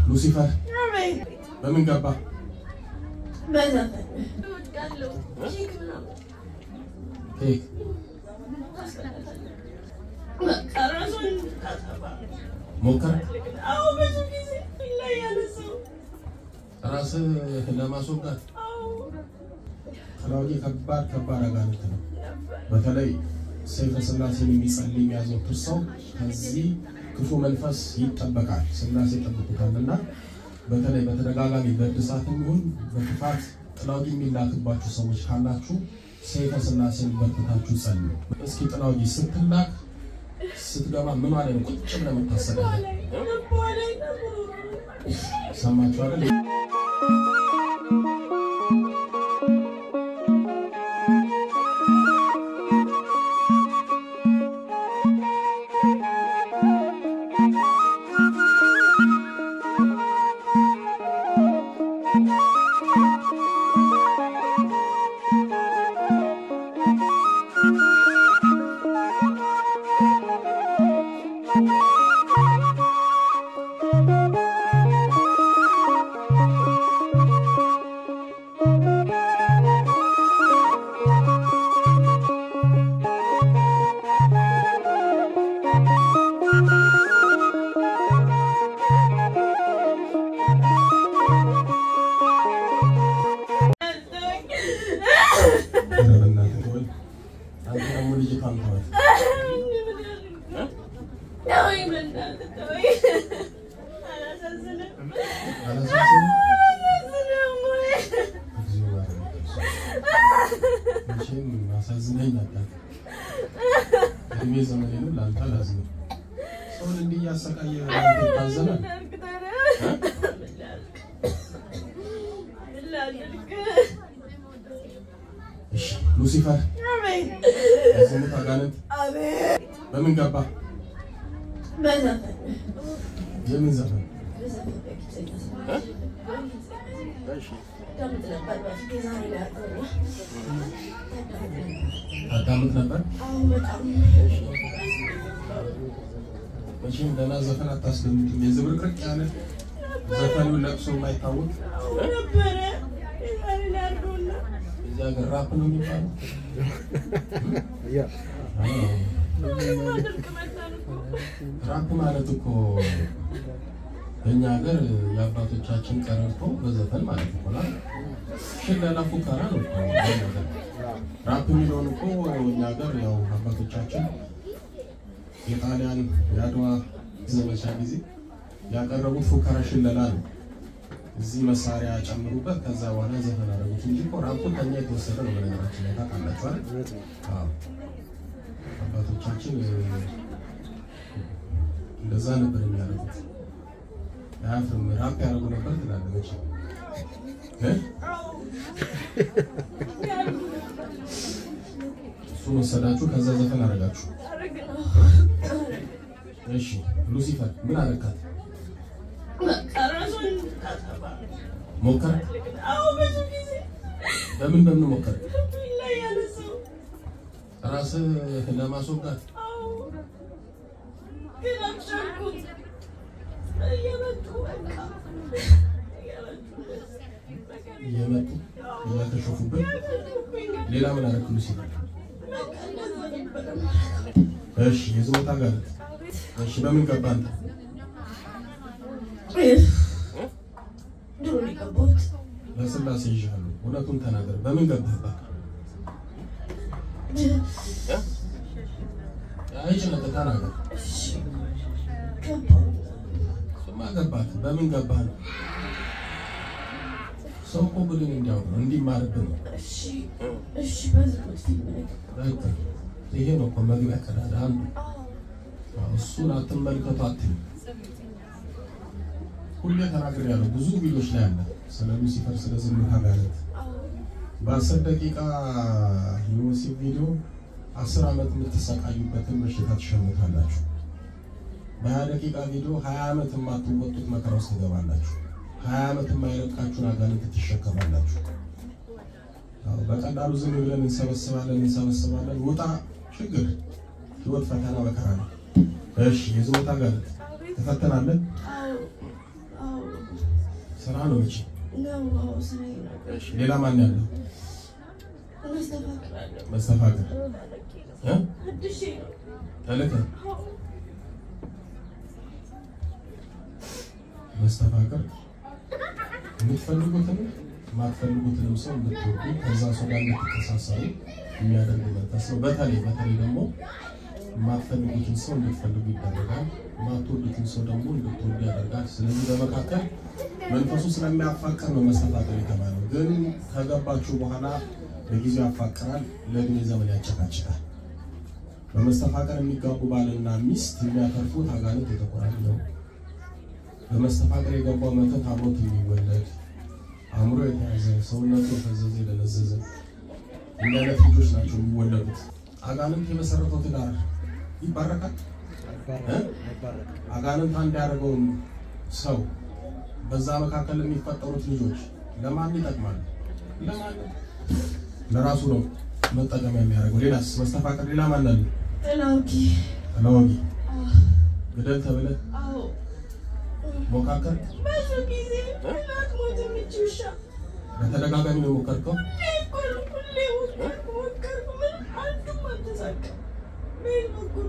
ሉሲፈር በምን ገባ በዘፈን ኬክ ሞከረ አው ብዙ ጊዜ ላይ ያለሰው ራስን ለማስወጣት ተላውጂ ከባድ አጋንንት ነው በተለይ ሰይፈ ስላሴን የሚጸልይ ያዘው ሰው ከዚህ ክፉ መንፈስ ይጠበቃል ስላሴ ተጠብቁታልና በተለይ በተደጋጋሚ በእድሳትም ይሁን በክፋት ጥላውጂ የሚላክባችሁ ሰዎች ካላችሁ ሰይፈ ስላሴን በርታችሁ ጸልዩ እስኪ ጥላውጂ ስትላክ ስትገባ ምን ማለት ነው ቁጭ ብለህ የምታሰበው ሰማችሁ አይደል ሉሲፈር አሜን አጋንንት አሜን በምን ገባ በዘፈን የምን ዘፈን እሺ አዳምጥ ነበር አዎ በጣም እሺ እንደና ዘፈን አታስደምጥም የዝብርቅርቅ ያለ ዘፈኑ ለቅሶ የማይታወቅ ነበረ ይላልውና እዛ ገራፕ ነው የሚባለው ያ ራፕ ማለት እኮ በእኛ ሀገር የአባቶቻችን ቀረርቶ በዘፈን ማለት ነው እና ሽለላ ፉከራ ነው ራፕ የሚለውን እኮ እኛ ሀገር ያው አባቶቻችን የጣሊያን የአድዋ ዘመቻ ጊዜ ያቀረቡት ፉከራ ሽለላ ነው እዚህ መሳሪያ ጨምሩበት ከዛ በኋላ ዘፈን አደረጉት እንጂ እኮ ራፑ ከኛ የተወሰደ ነው በነገራችን ላይ ታውቃላችሁ አይደል አዎ አባቶቻችን እንደዛ ነበር የሚያደርጉት ያፍም ራፕ ያደርጉ ነበር ትላለች እሱን ወሰዳችሁ ከዛ ዘፈን አደረጋችሁ እሺ ሉሲፈር ምን አደረካት ሞከረ አው ብዙ ጊዜ በምን ሞከረ ላይ ያለሰው ራስን ለማስወጣት አው ግላቻኩት እየመጡ እያተሾፉበት ሌላ ምን አደረክ ሉሲፈር እሺ የዝሞታ ጋር እሺ በምን ገባ አንተ ድሮን ይገባውት ለስላሴ ይሻሉ ሁለቱን ተናገር በምን ገባህ አይችልም ተናገር እሺ ገባው ስማ ገባህ በምን ገባህ ሰው ቆብልን እንዲያው እንዲማርብን እሺ እሺ በዝሙት ፊልም ይሄ ነው ኮመግቢያ ቀዳዳ አንዱ እሱን አትመልከቱ አትይ ሁሉ ተናገር ያለው ብዙ ቪዲዮዎች ላይ አለ ስለ ሉሲፈር ስለ ዝምታ ጋለት በ10 ደቂቃ የወሲብ ቪዲዮ 10 አመት የምትሰቃዩበትን በሽታ ትሸምታላችሁ በ20 ደቂቃ ቪዲዮ 20 አመት የማትወጡት መከራ ውስጥ ትገባላችሁ 20 አመት የማይለቃችሁን አጋንንት ትሸከማላችሁ በቀላሉ ዝም ብለን እንሰበስባለን ወጣ ችግር ህይወት ፈተና መከራ ነው እሺ የዝሞታ ጋለት ተፈተናለን ስራ ነው እቺ ነው ስራዬ ነው እሺ ሌላ ማን ያለው መስተፋቅር አዲስ ነው ተለከ መስተፋቅር የምትፈልጉትን ማትፈልጉትንም ሰው እንድትወዱ ከዛ ሰው ጋር እንድትተሳሰሩ የሚያደርግ መንፈስ ነው። በተለይ ደግሞ ማትፈልጉትን ሰው እንድትፈልጉ ይደረጋል። ማትወዱትን ሰው ደግሞ እንድትወዱ ያደርጋል። ስለዚህ በመካከል መንፈሱ ስለሚያፋቅር ነው መስተፋቅር የተባለው። ግን ከገባችሁ በኋላ በጊዜው ያፋቅራል፣ ለእድሜ ዘመን ያጨቃጭቃል። በመስተፋቅር የሚጋቡ ባልና ሚስት የሚያተርፉት አጋንንት የተቆራኘ ነው። በመስተፋቅር የገባው መተት አብሮት የሚወለድ አእምሮ የተያዘ ሰውነቱ የፈዘዘ የደነዘዘ እንደነት ልጆች ናቸው የሚወለዱት። አጋንንት የመሰረተው ትዳር ይባረካል። አጋንንት አንድ ያደረገውን ሰው በዛ መካከል የሚፈጠሩት ልጆች ለማን ይጠቅማል? ለማን? ለራሱ ነው መጠቀም የሚያደርገው። ሌላስ መስተፋቅር ሌላ ማን አለ? ጥላውጊ ገደል ተብለ ሞካከር ብዙ ጊዜ ሞት ምትውሻ በተደጋጋሚ ነው ሞከርከው? ሁሌ ሞከርኩ ምን አንዱም አልተሳካም። ምን ሞከርኩ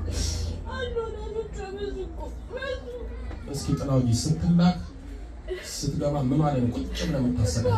እስኪ ጥላውጊ ስትላክ ስትገባ ምን ማለት ነው? ቁጭ ብለህ የምታሰበው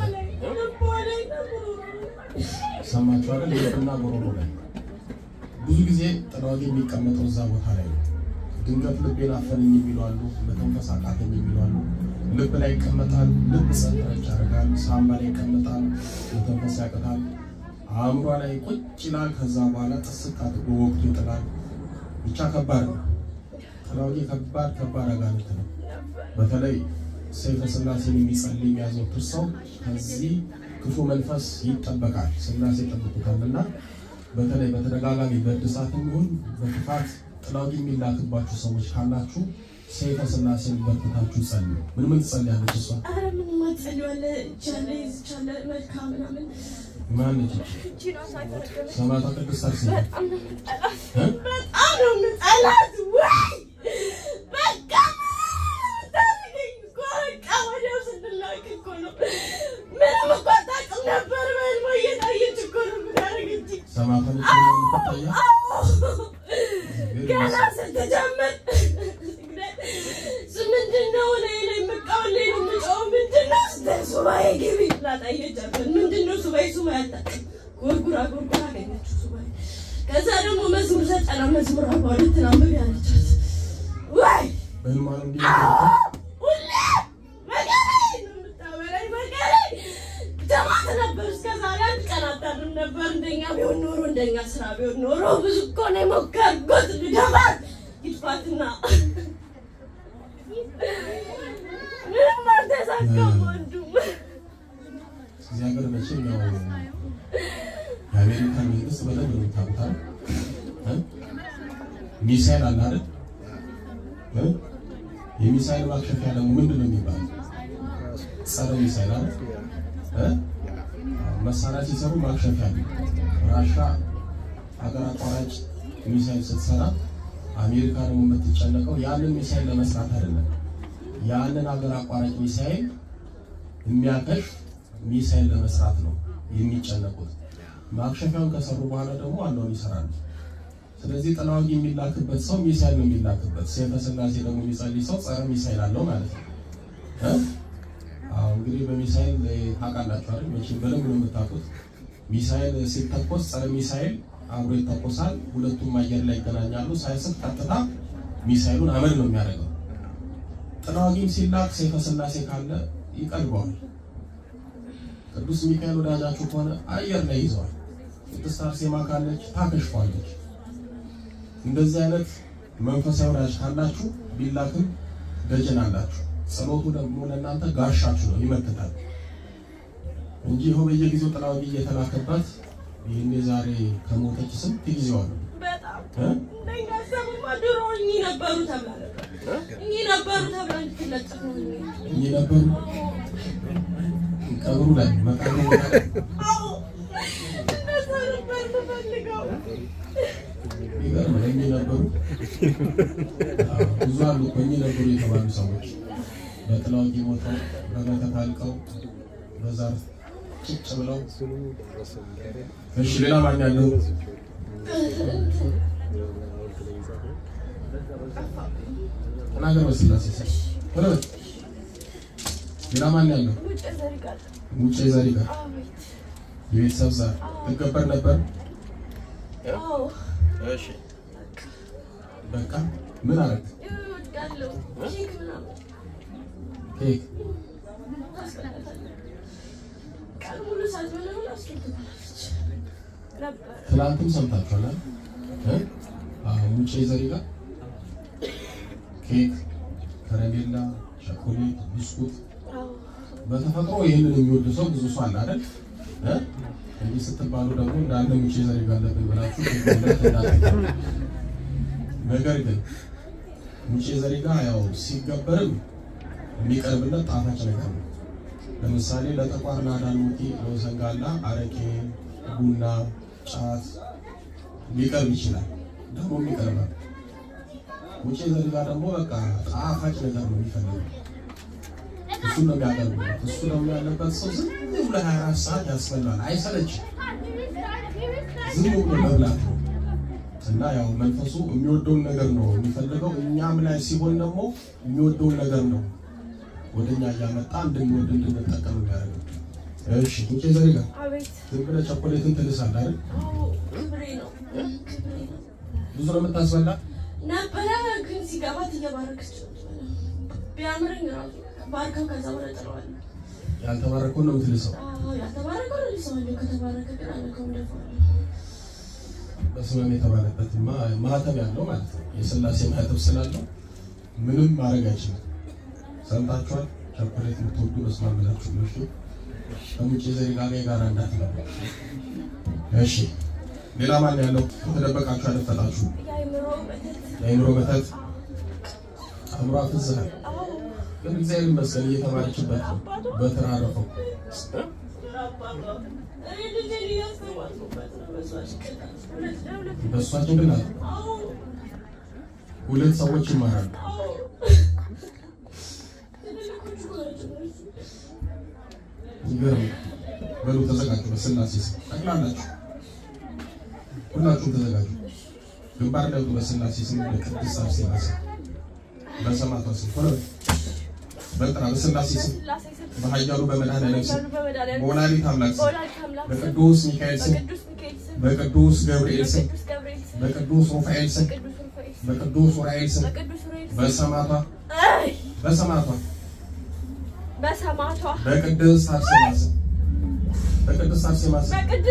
ሰማችሁ አይደል? የትና ጎሮሮ ላይ ብዙ ጊዜ ጥላውጊ የሚቀመጠው እዛ ቦታ ላይ ነው። ድንገት ልቤን አፈነኝ የሚሉ አሉ፣ መተንፈስ አቃተኝ የሚሉ አሉ። ልብ ላይ ይቀመጣል፣ ልብ ጸጥረች ያደርጋል። ሳምባ ላይ ይቀመጣል፣ መተንፈስ ያቅታል። አእምሮ ላይ ቁጭ ይላል። ከዛ በኋላ ጥስቅ አድርጎ ወቅቱ ይጥላል። ብቻ ከባድ ነው። ጥላውጊ ከባድ አጋንንት ነው። በተለይ ሰይፈ ስላሴን የሚጸልይ የሚያዘወትር ሰው ከዚህ ክፉ መንፈስ ይጠበቃል። ስላሴ ይጠብቁታልና በተለይ በተደጋጋሚ በእድሳትም ይሁን በክፋት ጥላውጊ የሚላክባችሁ ሰዎች ካላችሁ ሰይፈ ስላሴን በርታችሁ ጸልዩ። ምን ትጸልያለች እሷ? አረ ምን ማጸልያለ ቻለ መልካም ምናምን ማን እቺ ሰማዕቷ ቅድስት አርሴማ በጣም ነው የምጠላት። ወይ በቃ ታሪክ ቆርቃ ወዲያው ስንላክ እኮ ነው ምንም እኮ አታውቅም ነበር። በልሞ እየታየች እኮ ነው የምታደርግ ሰማዕቷ የምትታያ ገና ስትጀምር ምንድነው ላይ መቃወል ላይ ነው የምጫወው ምንድነው ሱባኤ ግቢ ላጣየቻት ምንድነው ሱባኤ አታውቅም። ጎርጉራ አገኘችው ሱባኤ። ከዛ ደግሞ መዝሙር ዘጠና መዝሙር 42 አንብቢ አለቻት። ወይ በልማን እንዴ ሁሌ መገረይ ነው የምታወራኝ መገረይ ጀማት ነበር። እስከ ዛሬ አንድ ቀን አታድርም ነበር። እንደኛ ቢሆን ኖሮ እንደኛ ስራ ቢሆን ኖሮ ብዙ እኮ ነው የሞከርኩት ልገባት ይጥፋትና ምንም አልተሳካም። ወንድም እዚህ ሀገር መቼም ያው የአሜሪካ መንግስት በደንብ ነው ታውቃለህ። ሚሳኤል አለ አይደል? የሚሳኤል ማክሸፊያ ደግሞ ምንድን ነው የሚባለው? ጸረ ሚሳኤል አይደል? መሳሪያ ሲሰሩ ማክሸፊያ አለ። ራሻ ሀገር አቋራጭ ሚሳኤል ስትሰራ አሜሪካ ደግሞ የምትጨነቀው ያንን ሚሳኤል ለመስራት አይደለም። ያንን ሀገር አቋራጭ ሚሳኤል የሚያከሽፍ ሚሳኤል ለመስራት ነው የሚጨነቁት። ማክሸፊያውን ከሰሩ በኋላ ደግሞ አለውን ይሰራሉ። ስለዚህ ጥላውጊ የሚላክበት ሰው ሚሳኤል ነው የሚላክበት። ሰይፈ ስላሴ ደግሞ የሚጸልይ ሰው ጸረ ሚሳኤል አለው ማለት ነው። እንግዲህ በሚሳኤል ታውቃላችሁ አይደል? መቼም በደንብ ነው የምታውቁት። ሚሳኤል ሲተኮስ ጸረ ሚሳኤል አብሮ ይተኮሳል። ሁለቱም አየር ላይ ይገናኛሉ። ሳይስት ቀጥታ ሚሳኤሉን አመድ ነው የሚያደርገው። ጥላውጊም ሲላክ ሰይፈ ስላሴ ካለ ይቀልበዋል። ቅዱስ ሚካኤል ወዳጃችሁ ከሆነ አየር ላይ ይዘዋል። ቅድስት አርሴማ ካለች ታከሽፋለች። እንደዚህ አይነት መንፈሳዊ ወዳጅ ካላችሁ ቢላክም ደጀን አላችሁ። ጸሎቱ ደግሞ ለእናንተ ጋሻችሁ ነው፣ ይመክታል እንጂ ይኸው በየጊዜው ጥላውጊ እየተላከባት ይሄን ዛሬ ከሞተች ስንት ጊዜዋ ነው? በጣም እንደኛ ሰሙማ ድሮ እኚ ነበሩ ተብላ እንድትለጠፍ ነው እኚ ነበሩ ቀብሩ ላይ መቃብሩ ላይ አዎ እንደዛ ነበር የምፈልገው። እኚ ነበሩ ብዙ አሉ እኚ ነበሩ የተባሉ ሰዎች በጥላውቂ ሞተው በመተታልቀው በዛር ጭጭ ብለው እሺ ሌላ ማን ያለው ተናገር በስላሴ ወለበት ሌላ ማን ያለው ሙጬ ዘሪጋ የቤተሰብ ዛር ተከበር ነበር አዎ እሺ በቃ ምን አረክ ይወዳለው ኬክ ምናምን ኬክ ሙሉ ሳትበላው አስከትላለች ነበር ትላንትም ሰምታችኋል ሙጬ ዘሪጋ ኬክ ከረሜላ ቸኮሌት ብስኩት በተፈጥሮ ይሄንን የሚወድ ሰው ብዙ ሰው አለ አይደል እንዴ ስትባሉ ደግሞ እንዳለ ሙጬ ዘሪጋ አለብን ብላችሁ ነገር ግን ሙጬ ዘሪጋ ያው ሲገበርም የሚቀርብለት ጣፋጭ ነገር ነው ለምሳሌ ለጠቋር ላዳልሙቲ ወሰንጋላ አረቄ ቡና ጫት ሊቀርብ ይችላል ደግሞ የሚቀርበው ሙጬ ዘሪጋ ደግሞ በቃ ጣፋጭ ነገር ነው የሚፈልገው እሱ ነው የሚያቀርበው እሱ ደግሞ ያለበት ሰው ዝም ብሎ 24 ሰዓት ያስፈልጋል አይሰለችም ዝም ብሎ መብላት እና ያው መንፈሱ የሚወደውን ነገር ነው የሚፈልገው እኛም ላይ ሲሆን ደግሞ የሚወደውን ነገር ነው ወደኛ ያመጣ እንድንወድ እንድንጠቀም ያደርጋል እሺ ሙጬ ዘሪጋ አቤት ዝም ብለህ ቸኮሌትን ትልሳለህ አይደል ክብሬ ነው ብዙ ነው የምታስበላ ነበር ግን ሲገባት እየባረከች ቢያምረኝ ራሱ ባርከው ከዛ ወደ ጥለዋል ያልተባረከው ነው የምትልሰው ያልተባረከው ነው ልሰዋለሁ ከተባረከ ግን አለከው ደፋው በስመም የተባለበት ማህተም ያለው ማለት ነው የሥላሴ ማህተም ስላለው ምንም ማድረግ አይችልም ሰምታችኋል ቸኮሌት የምትወዱ በስመም ብላችሁ ነው እሺ ከሙጬ ዘሪጋ ጋር እንዳትለው እሺ ሌላ ማን ያለው ተደበቃችሁ አለፈላችሁ የአይምሮ መተት አምሮ አፍዝሃል ግን እግዚአብሔር ይመስገን እየተማረችበት በተራረፈው በሷ ጭንቅላት ሁለት ሰዎች ይማራሉ ይገርም በሉ ተዘጋጁ በስላሴ ስም ጠቅላላችሁ ሁላችሁም ተዘጋጁ ግንባር ላይ በስላሴ ስም በቅድስት አርሴማ ስም በሰማዕቷ ስም ሆነ በጥራ በስላሴ ስም በኃያሉ በመድኃኔዓለም ስም በወላዲተ አምላክ ስም በቅዱስ ሚካኤል ስም በቅዱስ ገብርኤል ስም በቅዱስ ሩፋኤል ስም በቅዱስ ኡራኤል ስም በሰማዕቷ በቅድስት አርሴማ ስም በቅድስት አርሴማ ስም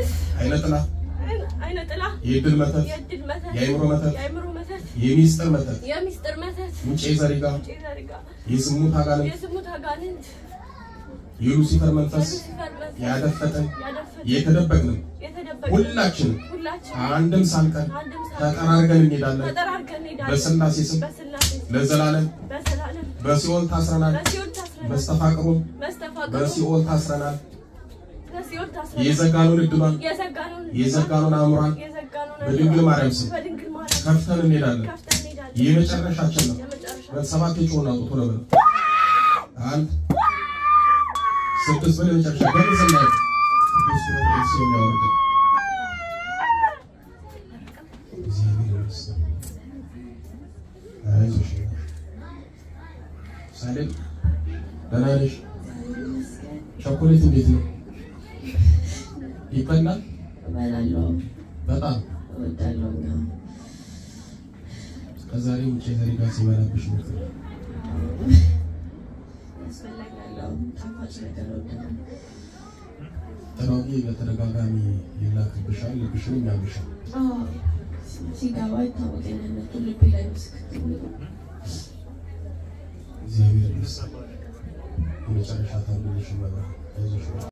አይነ ጥላ የድል መተት የአይምሮ መተት የሚስጥር መተት ሙጬ ዘሪጋ የስሙት አጋንንት የሉሲፈር መንፈስ ያደፈጠን የተደበቅን ሁላችንም አንድም ሳንቀር ተጠራርገን እንሄዳለን በስላሴ ስም ለዘላለም በሲኦል ታስረናል መስተፋቅሩ በሲኦል ታስረናል የዘጋኑን እድሏን የዘጋኑን አእምሯን በድንግል ማርያም ስም ከፍተን እንሄዳለን የመጨረሻችን ነው በሰባት ጮና ቁጥሩ ነው አንድ ስድስት በመጨረሻ በመሰለኝ ቅዱስ ገብርኤል ሲል ያወርድ አይዞሽ ሳይል ደናለሽ ቸኮሌት እንዴት ነው ይበላል እበላለሁ በጣም እወዳለሁ ከዛሬ ሙጬ ዘሪጋ ሲበላብሽ ነው ያስፈልጋል ጣፋጭ ነገር ነው ተራውቂ በተደጋጋሚ ይላክብሻል ልብሽንም ያምሻል ሲጋባ ይታወቀኛል ልብ ላይ መስከት እግዚአብሔር ይመስገን የመጨረሻ ታምልሽ መባ አይዞሽ